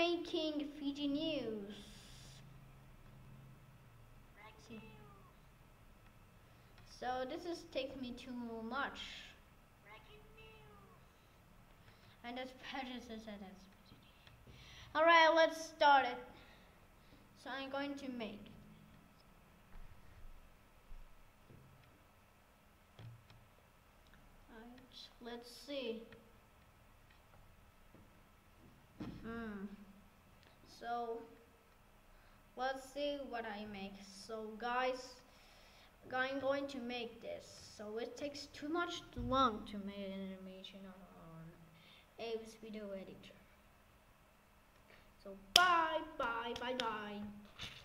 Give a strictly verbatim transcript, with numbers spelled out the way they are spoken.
breaking Fiji news. See. So this is taking me too much. And that's prejudice and that's Alright, let's start it. So I'm going to make Right, let's see. Hmm. So let's see what I make. So guys, I'm going to make this. So it takes too much too long to make an animation on, on Abe's video editor. So bye bye bye bye.